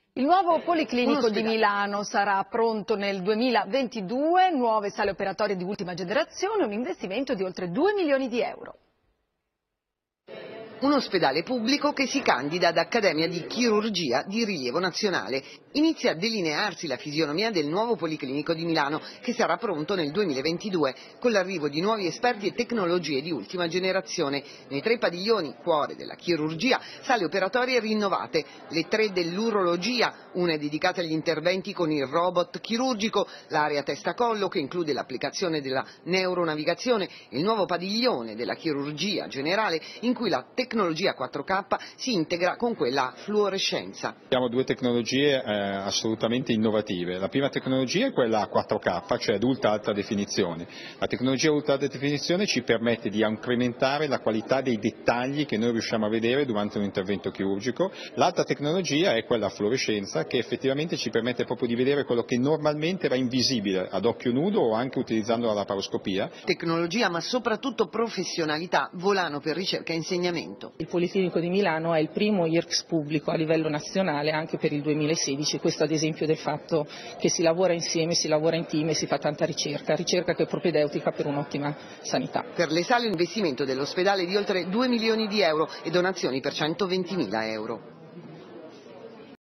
Il nuovo Policlinico di ospedale. Milano sarà pronto nel 2022, nuove sale operatorie di ultima generazione, un investimento di oltre 2 milioni di euro. Un ospedale pubblico che si candida ad Accademia di Chirurgia di rilievo nazionale. Inizia a delinearsi la fisionomia del nuovo Policlinico di Milano, che sarà pronto nel 2022, con l'arrivo di nuovi esperti e tecnologie di ultima generazione. Nei 3 padiglioni, cuore della chirurgia, sale operatorie rinnovate, le 3 dell'urologia, una è dedicata agli interventi con il robot chirurgico, l'area testa-collo che include l'applicazione della neuronavigazione, il nuovo padiglione della chirurgia generale in cui la tecnologia 4K si integra con quella fluorescenza. Abbiamo 2 tecnologie assolutamente innovative. La prima tecnologia è quella 4K, cioè ad ultra alta definizione. La tecnologia ultra alta definizione ci permette di incrementare la qualità dei dettagli che noi riusciamo a vedere durante un intervento chirurgico. L'altra tecnologia è quella a fluorescenza, che effettivamente ci permette proprio di vedere quello che normalmente era invisibile ad occhio nudo o anche utilizzando la laparoscopia. Tecnologia ma soprattutto professionalità, volano per ricerca e insegnamento. Il Policlinico di Milano è il primo IRCS pubblico a livello nazionale anche per il 2016, questo ad esempio del fatto che si lavora insieme, si lavora in team e si fa tanta ricerca che è propedeutica per un'ottima sanità. Per le sale un investimento dell'ospedale di oltre 2 milioni di euro e donazioni per 120.000 euro.